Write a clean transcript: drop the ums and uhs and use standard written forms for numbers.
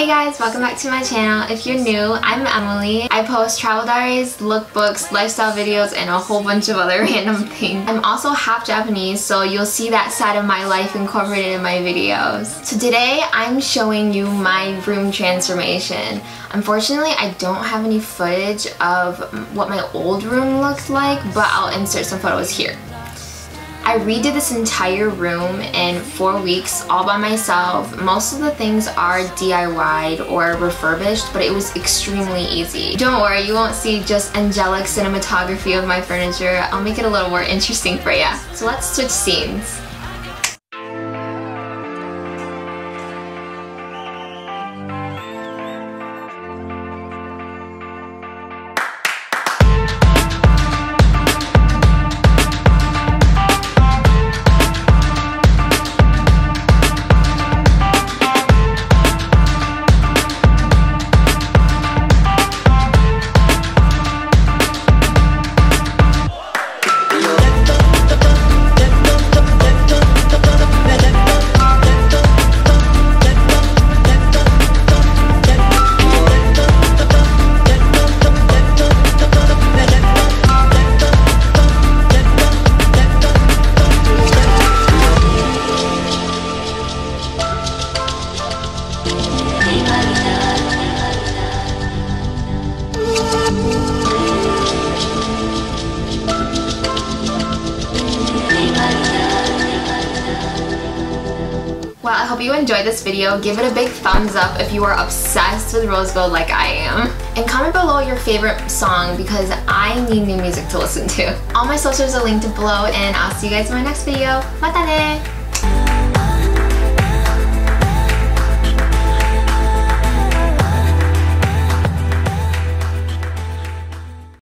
Hey guys, welcome back to my channel. If you're new, I'm Emily. I post travel diaries, lookbooks, lifestyle videos, and a whole bunch of other random things. I'm also half Japanese, so you'll see that side of my life incorporated in my videos. So today, I'm showing you my room transformation. Unfortunately, I don't have any footage of what my old room looked like, but I'll insert some photos here. I redid this entire room in 4 weeks all by myself. Most of the things are DIY'd or refurbished, but it was extremely easy. Don't worry, you won't see just angelic cinematography of my furniture. I'll make it a little more interesting for ya. So let's switch scenes. Well, I hope you enjoyed this video. Give it a big thumbs up if you are obsessed with rose gold like I am. And comment below your favorite song because I need new music to listen to. All my socials are linked below and I'll see you guys in my next video. Mata ne!